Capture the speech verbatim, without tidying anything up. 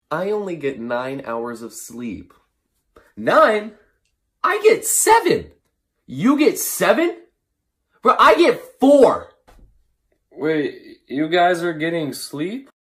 I only get nine hours of sleep. Nine? I get seven. You get seven? Bro, I get four. Wait, you guys are getting sleep?